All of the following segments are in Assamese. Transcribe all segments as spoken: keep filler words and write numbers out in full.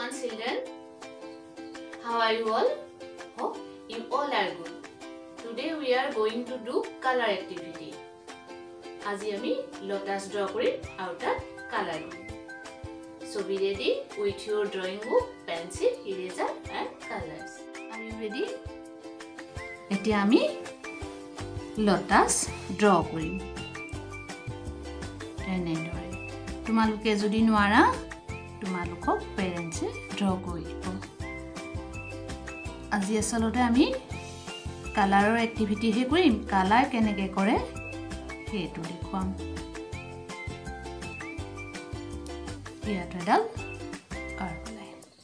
everyone, children. How are you all? Hope you all are good. Today we are going to do color activity. Aji ami lotus draw kori aru tat color kori. So be ready with your drawing book, pencil, eraser and colors. Are you ready? Eti ami lotus draw kori. Enedore. Tumaluke jodi nwara tumalukok parents draw koribo. Aji asalote ami color activity he korim. Color keneke kore hetu dekham. Here to dal curve line.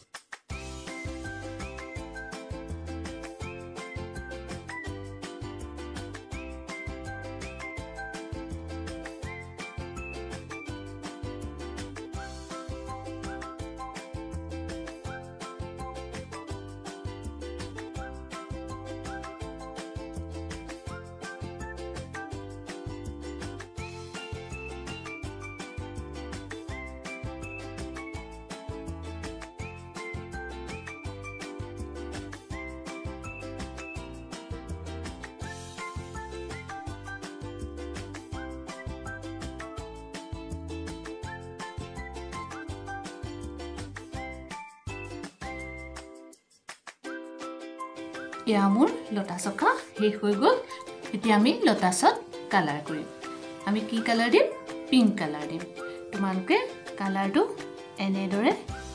Yamur lotus oka he hoi gol. Eti ami lotusot color korim. Ami ki color dim? Pink color dim. Tumaluke color tu enedore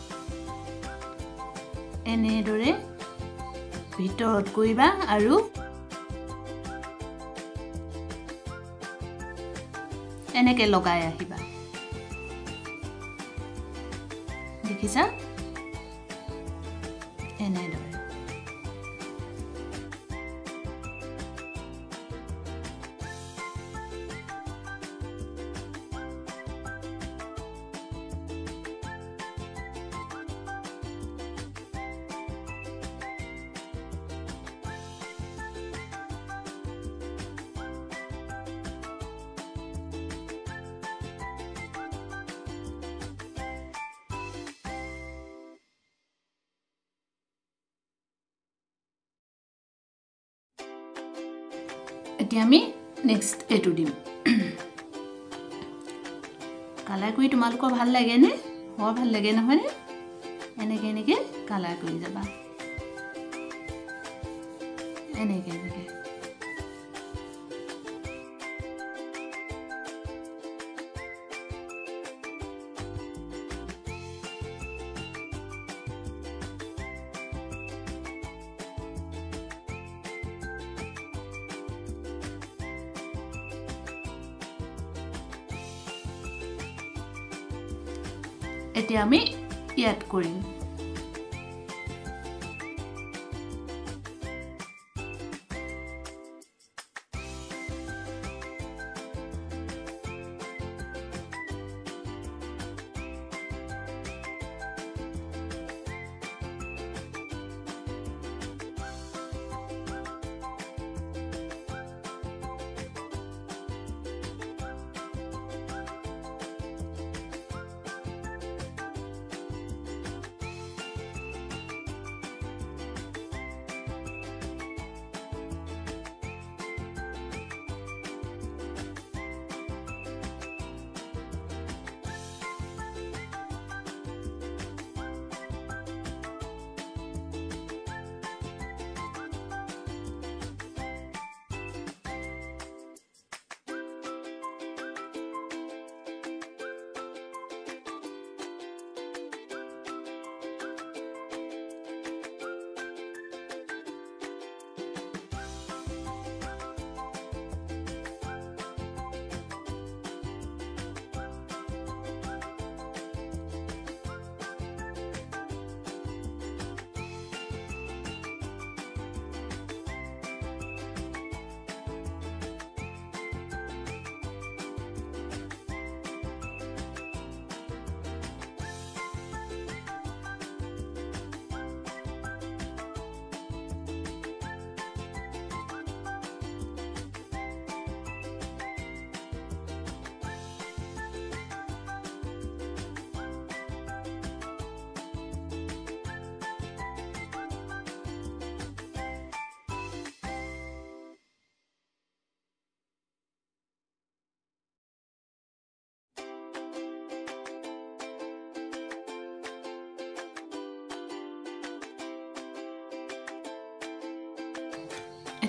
enedore bhitorot koiba aru eneke logai ahiba. Dekhisa enedore. Eti ami next etu dim. Color koi tumaluko bhal lage ne? Hor bhal lage na hone? Eneke eneke color koi jaba. Eneke eneke. Eti ami ইয়াত কৰিম.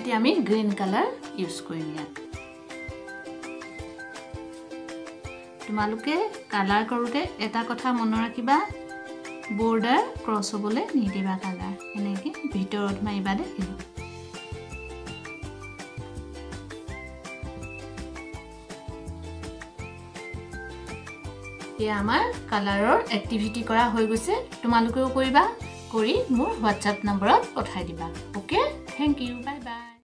এতিয়া আমি গ্ৰীণ কালাৰ ইউজ কৰিম ইয়াত তোমালোকে কালাৰ কৰোতে এটা কথা মনত ৰাখিবা বৰ্ডাৰ ক্ৰছ হ'বলে নিদিবা কালাৰ এনেকে ভিতৰত মাইবা দেখিব এয়া আমাৰ কালাৰৰ এক্টিভিটি কৰা হৈ গৈছে তোমালোকেও কৰিবা কৰি মোৰ WhatsApp নম্বৰত পঠাই দিবা okay thank you bye by